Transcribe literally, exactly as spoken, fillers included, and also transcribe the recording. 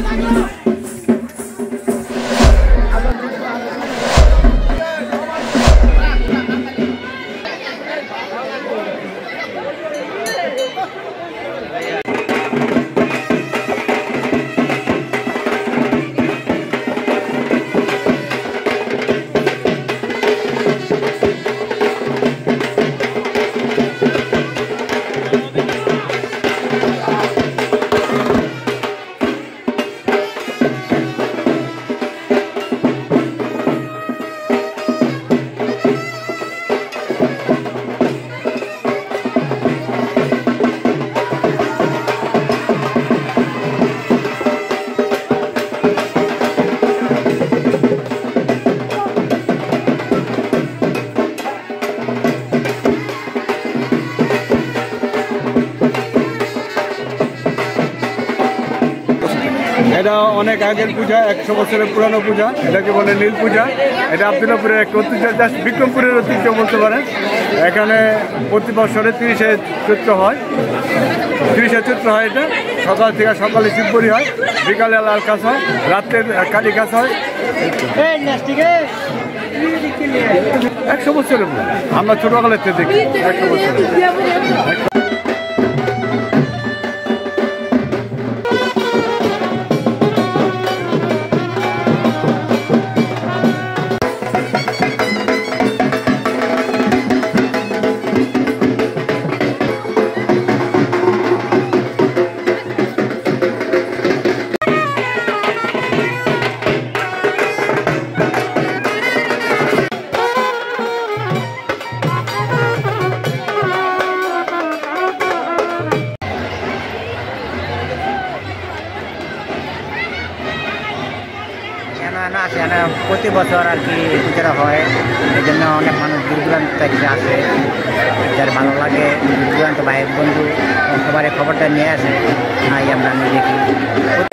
এটা অনেক আগের পূজা, একশো বছরের পুরানো পূজা। এটাকে বলে নীল পূজা। এটা আব্দুল্লাহপুরের এক ঐতিহ্য, জাস্ট বিক্রমপুরের ঐতিহ্য বলতে পারেন। এখানে প্রতি বছরে তিরিশে চৈত্র হয়, তিরিশে চৈত্র হয়। এটা সকাল থেকে সকালে শিবপুরি হয়, বিকালে লাল কাজ হয়, রাত্রের কালী কাজ হয়। একশো বছরের আমরা ছোটবেলার থেকে দেখি একশো বছরের। প্রতি বছর আর কি পূজাটা হয়, এই জন্য অনেক মানুষ দূর দূরান্ত থেকে আসে, যার ভালো লাগে দূর দূরান্ত ভাই বন্ধু সবারই খবরটা নিয়ে আসে। তাই আমরা দেখি